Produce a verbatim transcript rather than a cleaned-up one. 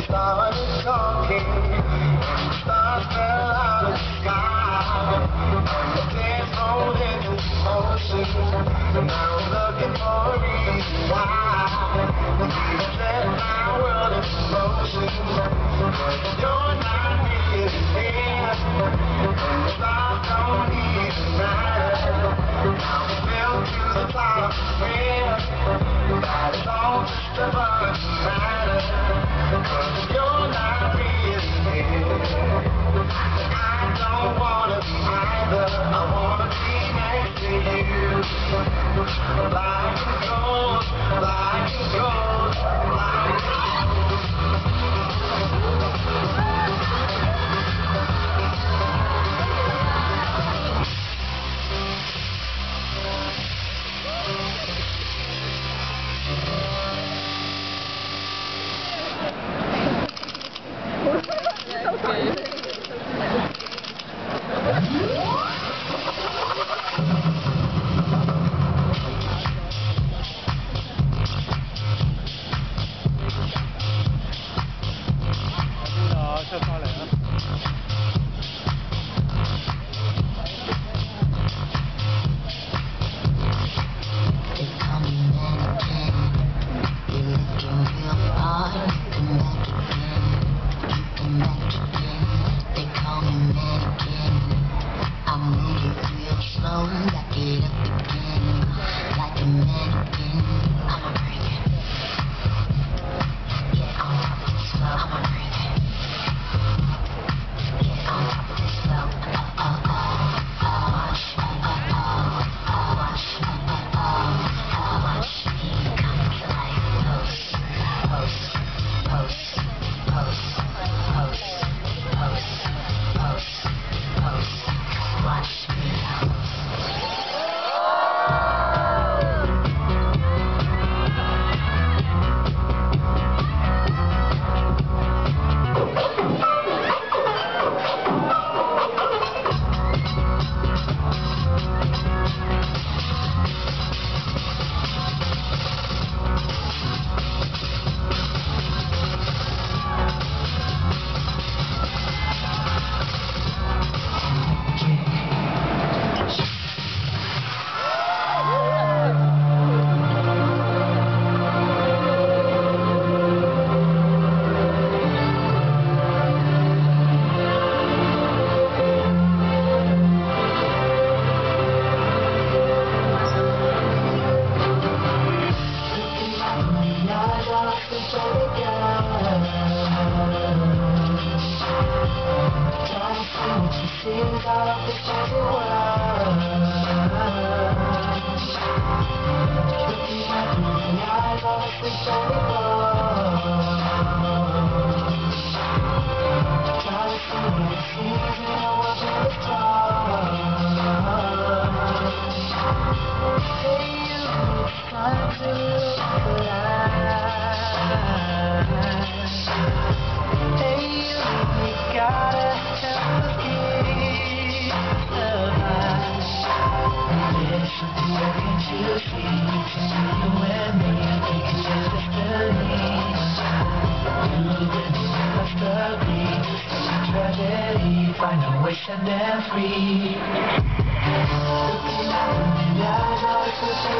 started talking, and the stars fell out of the sky, and the dance rolled into motion. Now I'm looking for a reason why you set my world into motion. But you're not really here, and the stars don't even matter. Now I'm built to the top of the hill, that is all just above the matter. Cause you're not really here. I don't wanna be either. I wanna be next to you. Like it goes, like it goes, like it find a way, set them free. Looking at the eyes of the